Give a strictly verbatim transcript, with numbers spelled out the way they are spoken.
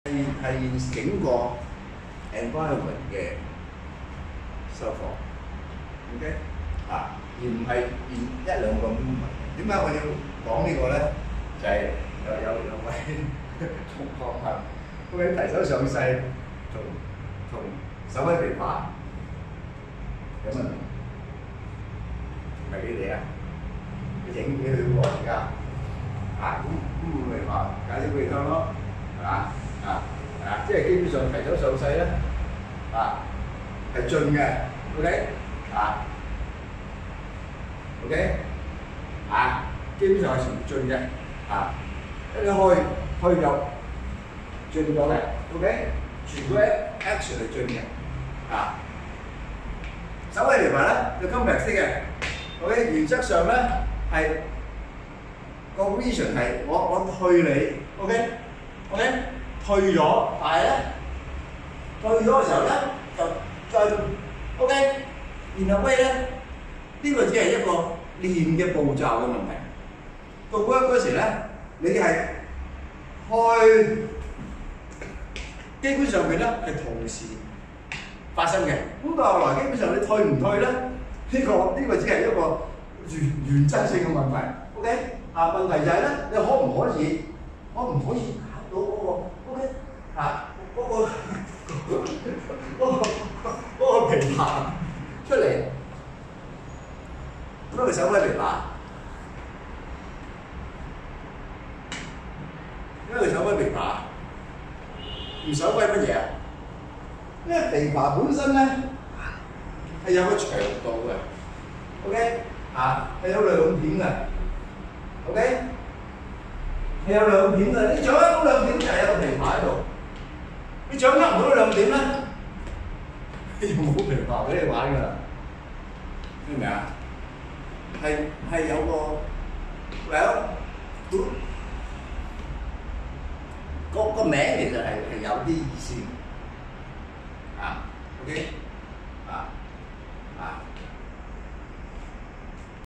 係係整個 environment 嘅修復 ，OK 啊，而唔係一兩個 movement。點解我要講呢個咧？就係、是、有有有位同學問，嗰位提手上勢同同手揮琵琶有乜唔同？唔係你哋啊，你影俾佢喎而家。啊，咁咁咪話解釋俾佢聽咯，係嘛？啊啊，即係基本上提手上勢咧，啊係進嘅 ，OK 啊 ，OK 啊，基本上係全進嘅，啊一開開入進咗嘅 ，OK， 全部 action 係進嘅，啊手揮琵琶咧就 compact 式嘅 ，OK 原則上咧係。個 vision 係我我退你 ，OK OK 退咗，但係咧退咗嘅時候咧就再 OK， 然後咩咧？呢、這個只係一個練嘅步驟嘅問題。到 work 嗰時咧，你係開，基本上面咧係同時發生嘅。咁到後來基本上你退唔退咧？呢、這個呢、這個只係一個原原則性嘅問題 ，OK。啊問題就係咧，你可唔可以，可唔可以搞到嗰個 OK 啊嗰個嗰個嗰個琵琶出嚟？乜佢手揮琵琶？因為佢手揮琵琶，唔手揮乜嘢啊？因為琵琶本身咧係有個長度嘅 ，OK 啊係有兩點嘅。OK， 係有兩點嘅，你掌握到兩點就係有個琵琶喺度。你掌握唔到兩點咧，你就冇琵琶俾你玩㗎啦。明唔明啊？係係有個 well， 個個名其實係係有啲意思啊。OK。